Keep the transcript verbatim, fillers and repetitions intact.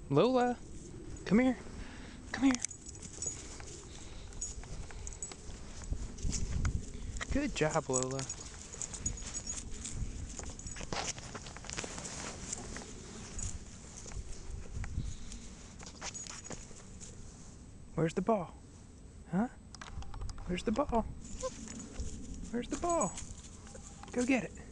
Lola, come here. Come here. Good job, Lola. Where's the ball? Huh? Where's the ball? Where's the ball? Go get it.